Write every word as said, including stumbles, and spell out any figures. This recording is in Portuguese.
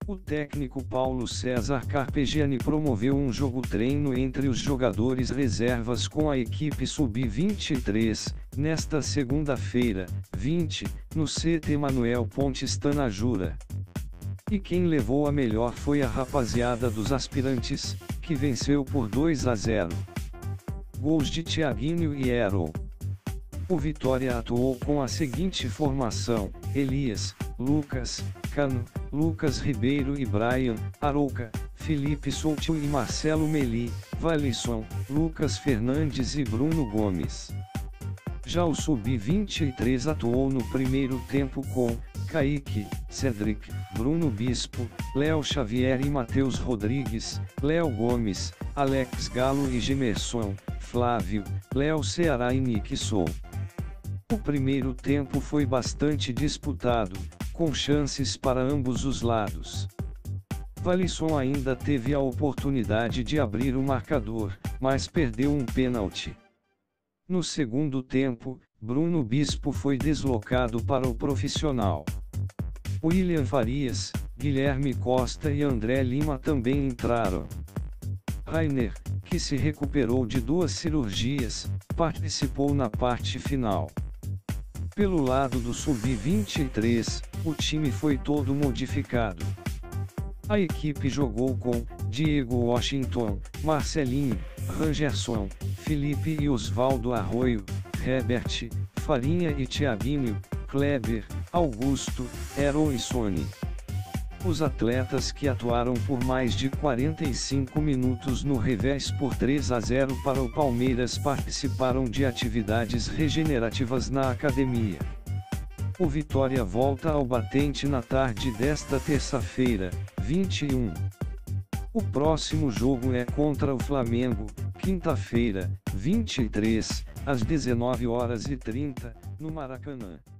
O técnico Paulo César Carpegiani promoveu um jogo-treino entre os jogadores reservas com a equipe sub vinte e três, nesta segunda-feira, vinte, no C T Manuel Pontes Tanajura. E quem levou a melhor foi a rapaziada dos aspirantes, que venceu por dois a zero. Gols de Thiaguinho e Erol. O Vitória atuou com a seguinte formação: Elias, Lucas, Cano, Lucas Ribeiro e Brian, Arouca, Felipe Souto e Marcelo Meli, Valisson, Lucas Fernandes e Bruno Gomes. Já o sub vinte e três atuou no primeiro tempo com Kaique, Cedric, Bruno Bispo, Léo Xavier e Matheus Rodrigues, Léo Gomes, Alex Galo e Gemerson, Flávio, Léo Ceará e Nick Sou. O primeiro tempo foi bastante disputado, com chances para ambos os lados. Valisson ainda teve a oportunidade de abrir o marcador, mas perdeu um pênalti. No segundo tempo, Bruno Bispo foi deslocado para o profissional. William Farias, Guilherme Costa e André Lima também entraram. Rainer, que se recuperou de duas cirurgias, participou na parte final. Pelo lado do sub vinte e três, o time foi todo modificado. A equipe jogou com Diego Washington, Marcelinho, Rangerson, Felipe e Osvaldo Arroio, Herbert, Farinha e Thiaguinho, Kleber, Augusto, Erol e Sony. Os atletas que atuaram por mais de quarenta e cinco minutos no revés por três a zero para o Palmeiras participaram de atividades regenerativas na academia. O Vitória volta ao batente na tarde desta terça-feira, vinte e um. O próximo jogo é contra o Flamengo, quinta-feira, vinte e três, às dezenove horas e trinta, no Maracanã.